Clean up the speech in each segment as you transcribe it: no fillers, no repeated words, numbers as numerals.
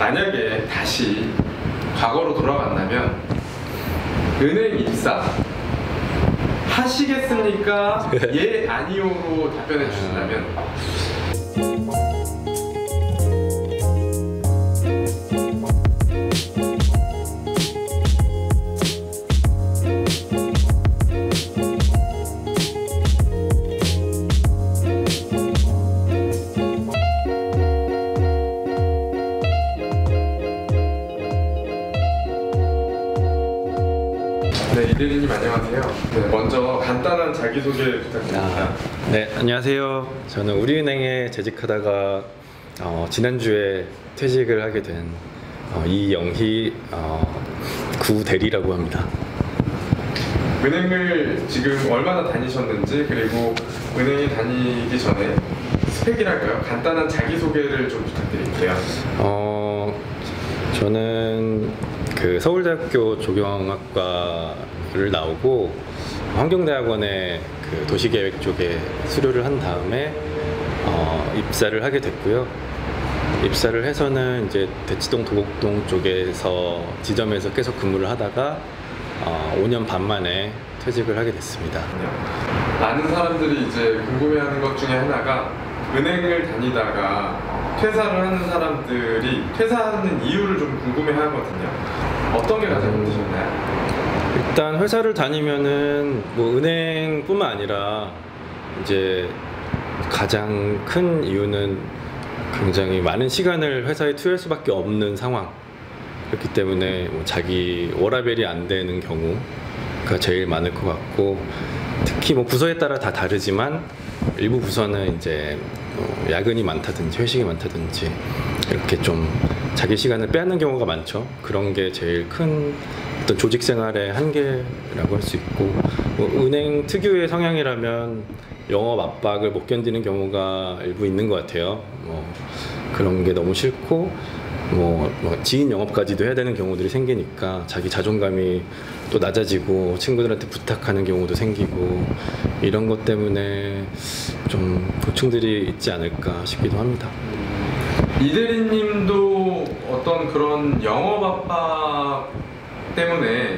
만약에 다시 과거로 돌아간다면 은행 입사 하시겠습니까? 예, 아니요로 답변해 주신다면? 네, 이대리님 안녕하세요. 네, 먼저 간단한 자기소개 부탁드립니다. 네, 안녕하세요. 저는 우리은행에 재직하다가 지난주에 퇴직을 하게 된 이영희 구대리라고 합니다. 은행을 지금 얼마나 다니셨는지, 그리고 은행에 다니기 전에 스펙이랄까요? 간단한 자기소개를 좀 부탁드릴게요. 저는 그 서울대학교 조경학과를 나오고 환경대학원의 그 도시계획 쪽에 수료를 한 다음에 입사를 하게 됐고요. 입사를 해서는 이제 대치동 도곡동 쪽에서 지점에서 계속 근무를 하다가 5년 반 만에 퇴직을 하게 됐습니다. 많은 사람들이 이제 궁금해하는 것 중에 하나가 은행을 다니다가 퇴사를 하는 사람들이 퇴사하는 이유를 좀 궁금해하거든요. 어떤 게 가장 힘드셨나요? 일단 회사를 다니면은 뭐 은행뿐만 아니라 이제 가장 큰 이유는 굉장히 많은 시간을 회사에 투여할 수밖에 없는 상황. 그렇기 때문에 뭐 자기 워라밸이 안 되는 경우가 제일 많을 것 같고, 특히 뭐 부서에 따라 다 다르지만 일부 부서는 이제 야근이 많다든지 회식이 많다든지 이렇게 좀 자기 시간을 빼앗는 경우가 많죠. 그런 게 제일 큰 어떤 조직 생활의 한계라고 할 수 있고, 뭐 은행 특유의 성향이라면 영업 압박을 못 견디는 경우가 일부 있는 것 같아요. 뭐 그런 게 너무 싫고, 뭐 지인 영업까지도 해야 되는 경우들이 생기니까 자기 자존감이 또 낮아지고 친구들한테 부탁하는 경우도 생기고, 이런 것 때문에 좀 고충들이 있지 않을까 싶기도 합니다. 이대리님도 어떤 그런 영업 압박 때문에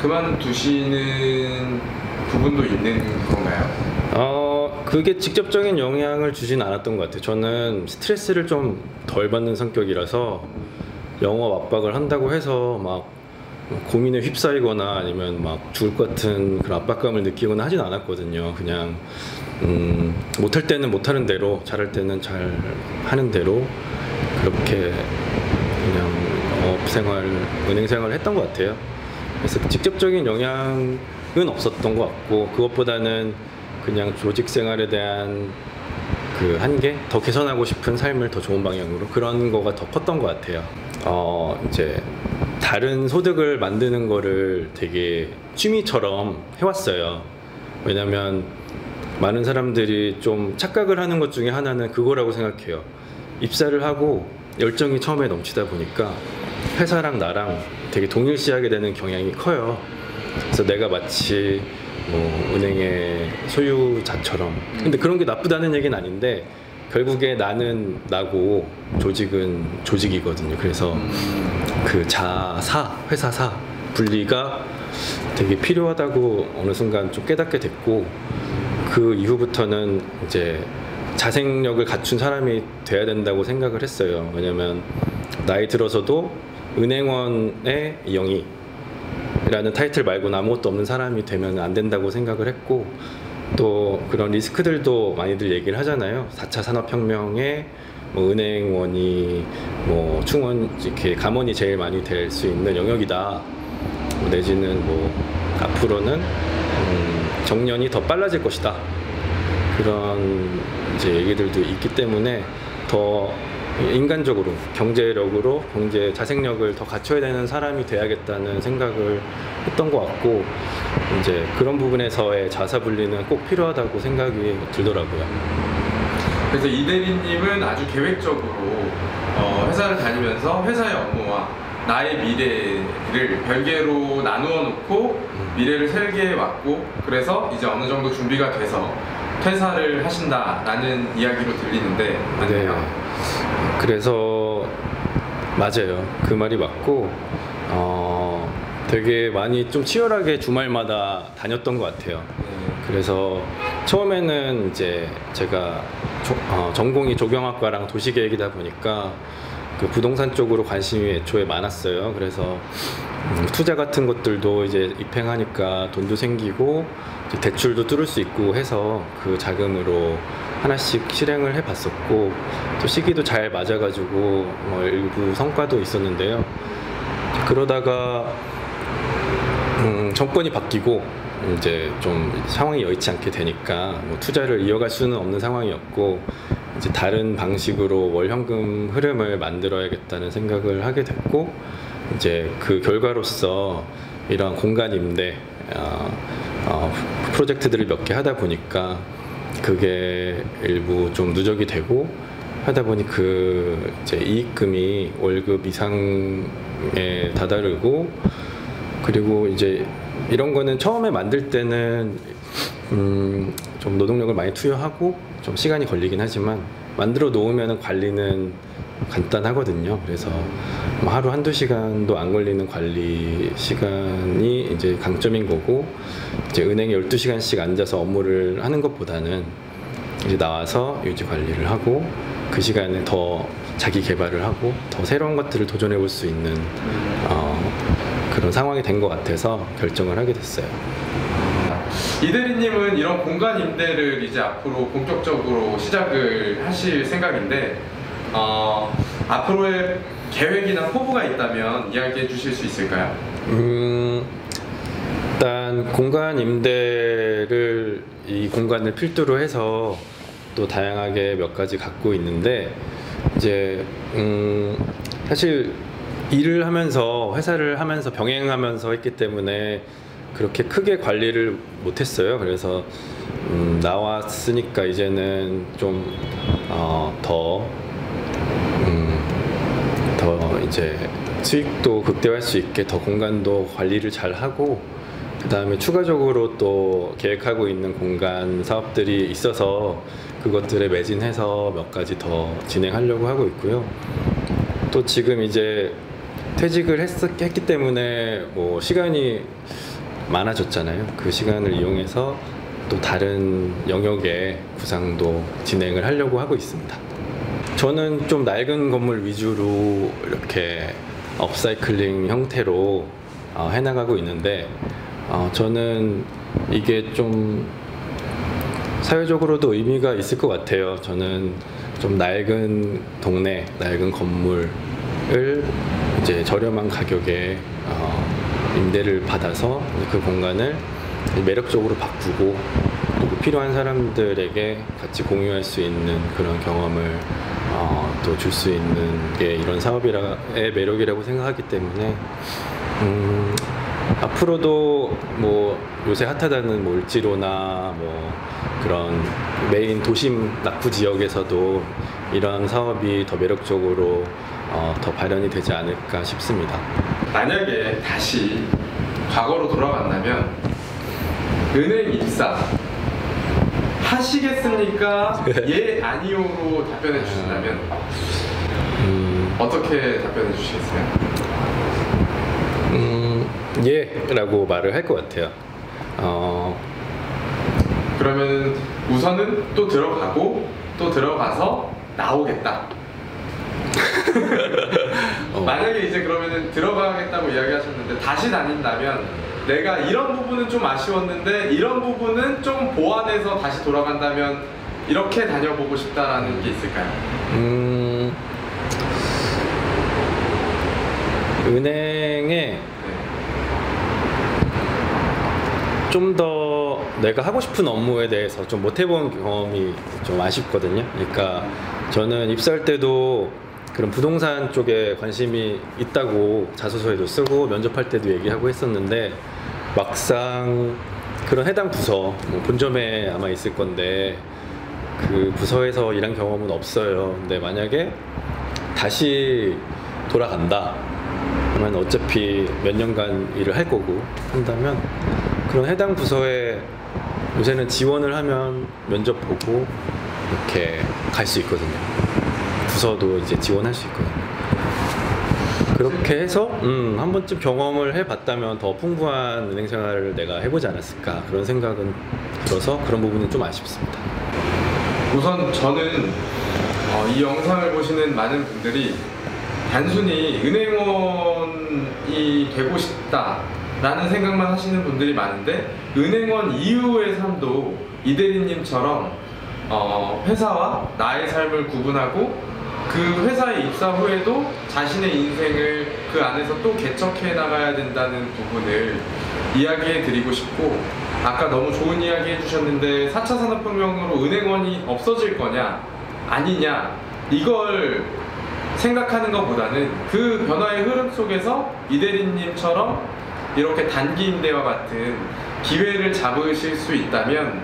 그만두시는 부분도 있는 건가요? 그게 직접적인 영향을 주진 않았던 것 같아요. 저는 스트레스를 좀 덜 받는 성격이라서 영업 압박을 한다고 해서 막 고민에 휩싸이거나 아니면 막 죽을 것 같은 그런 압박감을 느끼거나 하진 않았거든요. 그냥 못할 때는 못하는 대로, 잘할 때는 잘 하는 대로 그렇게 그냥 업생활, 은행 생활을 했던 것 같아요. 그래서 직접적인 영향은 없었던 것 같고, 그것보다는 그냥 조직 생활에 대한 그 한계, 더 개선하고 싶은 삶을 더 좋은 방향으로, 그런 거가 더 컸던 것 같아요. 이제 다른 소득을 만드는 거를 되게 취미처럼 해왔어요. 왜냐면 많은 사람들이 좀 착각을 하는 것 중에 하나는 그거라고 생각해요. 입사를 하고 열정이 처음에 넘치다 보니까 회사랑 나랑 되게 동일시하게 되는 경향이 커요. 그래서 내가 마치 뭐 은행의 소유자처럼, 근데 그런 게 나쁘다는 얘기는 아닌데 결국에 나는 나고 조직은 조직이거든요. 그래서 그 자사, 회사사 분리가 되게 필요하다고 어느 순간 좀 깨닫게 됐고, 그 이후부터는 이제 자생력을 갖춘 사람이 돼야 된다고 생각을 했어요. 왜냐면 나이 들어서도 은행원의 영희 라는 타이틀 말고는 아무것도 없는 사람이 되면 안 된다고 생각을 했고, 또 그런 리스크들도 많이들 얘기를 하잖아요. 4차 산업혁명에 뭐 은행원이 뭐 충원, 이렇게 감원이 제일 많이 될 수 있는 영역이다. 내지는 뭐 앞으로는 정년이 더 빨라질 것이다. 그런 이제 얘기들도 있기 때문에 더 인간적으로, 경제력으로, 경제 자생력을 더 갖춰야 되는 사람이 돼야겠다는 생각을 했던 것 같고, 이제 그런 부분에서의 자사 분리는 꼭 필요하다고 생각이 들더라고요. 그래서 이대리님은 아주 계획적으로 회사를 다니면서 회사의 업무와 나의 미래를 별개로 나누어 놓고 미래를 설계해 왔고, 그래서 이제 어느 정도 준비가 돼서 퇴사를 하신다라는 이야기로 들리는데 맞나요? 네. 그래서 맞아요. 그 말이 맞고 되게 많이 좀 치열하게 주말마다 다녔던 것 같아요. 그래서 처음에는 이제 제가 전공이 조경학과랑 도시계획이다 보니까 그 부동산 쪽으로 관심이 애초에 많았어요. 그래서 투자 같은 것들도 이제 입행하니까 돈도 생기고 이제 대출도 뚫을 수 있고 해서 그 자금으로 하나씩 실행을 해봤었고 또 시기도 잘 맞아가지고 일부 성과도 있었는데요. 그러다가 정권이 바뀌고 이제 좀 상황이 여의치 않게 되니까 뭐 투자를 이어갈 수는 없는 상황이었고 이제 다른 방식으로 월현금 흐름을 만들어야겠다는 생각을 하게 됐고 이제 그 결과로서 이런 공간 임대 프로젝트들을 몇 개 하다 보니까 그게 일부 좀 누적이 되고 하다 보니 그 이제 이익금이 월급 이상에 다다르고 그리고 이제 이런 거는 처음에 만들 때는 좀 노동력을 많이 투여하고 좀 시간이 걸리긴 하지만 만들어 놓으면 관리는 간단하거든요. 그래서 뭐 하루 한두 시간도 안 걸리는 관리 시간이 이제 강점인 거고 이제 은행에 12시간씩 앉아서 업무를 하는 것보다는 이제 나와서 유지 관리를 하고 그 시간에 더 자기 개발을 하고 더 새로운 것들을 도전해 볼 수 있는 그런 상황이 된 것 같아서 결정을 하게 됐어요. 이 대리님은 이런 공간 임대를 이제 앞으로 본격적으로 시작을 하실 생각인데 앞으로의 계획이나 포부가 있다면 이야기해 주실 수 있을까요? 일단 공간 임대를 이 공간을 필두로 해서 또 다양하게 몇 가지 갖고 있는데 이제 사실 일을 하면서 회사를 하면서 병행하면서 했기 때문에 그렇게 크게 관리를 못했어요. 그래서 나왔으니까 이제는 좀 더 이제 수익도 극대화할 수 있게 더 공간도 관리를 잘 하고 그 다음에 추가적으로 또 계획하고 있는 공간 사업들이 있어서 그것들에 매진해서 몇 가지 더 진행하려고 하고 있고요. 또 지금 이제 퇴직을 했기 때문에 뭐 시간이 많아졌잖아요. 그 시간을 이용해서 또 다른 영역의 구상도 진행을 하려고 하고 있습니다. 저는 좀 낡은 건물 위주로 이렇게 업사이클링 형태로 해나가고 있는데 저는 이게 좀 사회적으로도 의미가 있을 것 같아요. 저는 좀 낡은 동네, 낡은 건물을 이제 저렴한 가격에 임대를 받아서 그 공간을 매력적으로 바꾸고 그리고 필요한 사람들에게 같이 공유할 수 있는 그런 경험을 또 줄 수 있는 게 이런 사업의 매력이라고 생각하기 때문에 앞으로도 뭐 요새 핫하다는 뭐 을지로나 뭐 그런 메인 도심 낙후 지역에서도 이런 사업이 더 매력적으로 더 발현이 되지 않을까 싶습니다. 만약에 다시 과거로 돌아간다면 은행 입사 하시겠습니까? 예, 아니요로 답변해 주신다면 어떻게 답변해 주시겠어요? 예라고 말을 할 것 같아요. 그러면 우선은 또 들어가고 또 들어가서 나오겠다. 만약에 이제 그러면은 들어가겠다고 이야기하셨는데 다시 다닌다면 내가 이런 부분은 좀 아쉬웠는데 이런 부분은 좀 보완해서 다시 돌아간다면 이렇게 다녀보고 싶다라는 게 있을까요? 은행에 좀 더 내가 하고 싶은 업무에 대해서 좀 못 해본 경험이 좀 아쉽거든요. 그러니까 저는 입사할 때도 그런 부동산 쪽에 관심이 있다고 자소서에도 쓰고 면접할 때도 얘기하고 했었는데 막상 그런 해당 부서, 뭐 본점에 아마 있을 건데 그 부서에서 일한 경험은 없어요. 근데 만약에 다시 돌아간다 그러면 어차피 몇 년간 일을 할 거고 한다면 그런 해당 부서에 요새는 지원을 하면 면접 보고 이렇게 갈 수 있거든요. 부서도 이제 지원할 수 있거든요. 그렇게 해서 한 번쯤 경험을 해봤다면 더 풍부한 은행 생활을 내가 해보지 않았을까 그런 생각은 들어서 그런 부분은 좀 아쉽습니다. 우선 저는 이 영상을 보시는 많은 분들이 단순히 은행원이 되고 싶다라는 생각만 하시는 분들이 많은데, 은행원 이후의 삶도 이 대리님처럼 회사와 나의 삶을 구분하고 그 회사에 입사 후에도 자신의 인생을 그 안에서 또 개척해 나가야 된다는 부분을 이야기해 드리고 싶고, 아까 너무 좋은 이야기 해주셨는데 4차 산업혁명으로 은행원이 없어질 거냐 아니냐 이걸 생각하는 것보다는 그 변화의 흐름 속에서 이 대리님처럼 이렇게 단기 임대와 같은 기회를 잡으실 수 있다면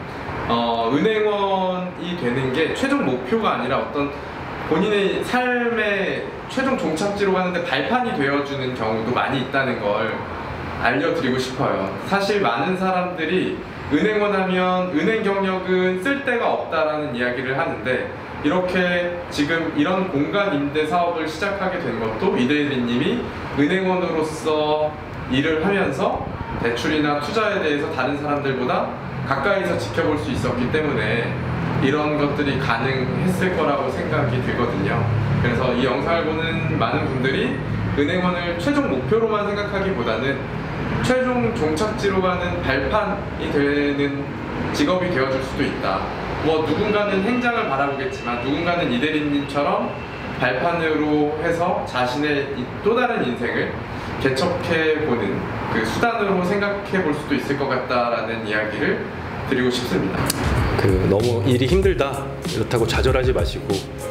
은행원이 되는 게 최종 목표가 아니라 어떤 본인의 삶의 최종 종착지로 가는데 발판이 되어주는 경우도 많이 있다는 걸 알려드리고 싶어요. 사실 많은 사람들이 은행원 하면 은행 경력은 쓸데가 없다라는 이야기를 하는데, 이렇게 지금 이런 공간 임대 사업을 시작하게 된 것도 이 대리님이 은행원으로서 일을 하면서 대출이나 투자에 대해서 다른 사람들보다 가까이서 지켜볼 수 있었기 때문에 이런 것들이 가능했을 거라고 생각이 들거든요. 그래서 이 영상을 보는 많은 분들이 은행원을 최종 목표로만 생각하기보다는 최종 종착지로 가는 발판이 되는 직업이 되어줄 수도 있다. 누군가는 행장을 바라보겠지만 누군가는 이 대리님처럼 발판으로 해서 자신의 또 다른 인생을 개척해보는 그 수단으로 생각해 볼 수도 있을 것 같다라는 이야기를 드리고 싶습니다. 너무 일이 힘들다 이렇다고 좌절하지 마시고,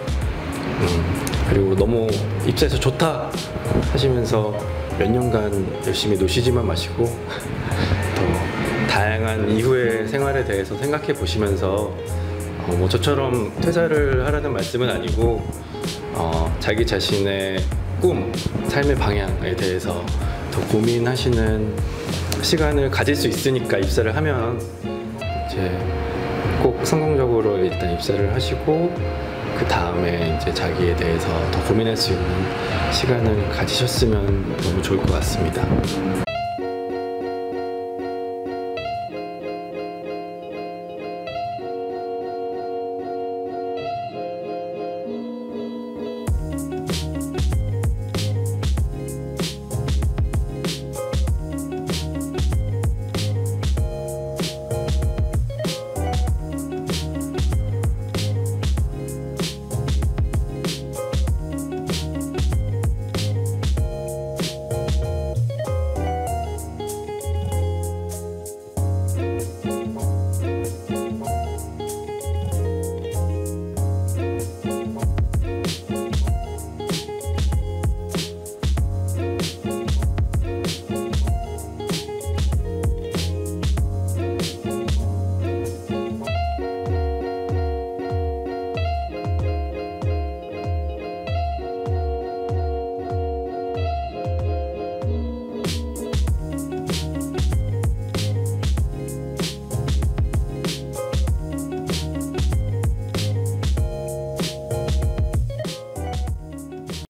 그리고 너무 입사해서 좋다 하시면서 몇 년간 열심히 노시지만 마시고 더 다양한 이후의 생활에 대해서 생각해 보시면서 저처럼 퇴사를 하라는 말씀은 아니고 자기 자신의 꿈, 삶의 방향에 대해서 더 고민하시는 시간을 가질 수 있으니까 입사를 하면 이제 꼭 성공적으로 일단 입사를 하시고 그 다음에 이제 자기에 대해서 더 고민할 수 있는 시간을 가지셨으면 너무 좋을 것 같습니다.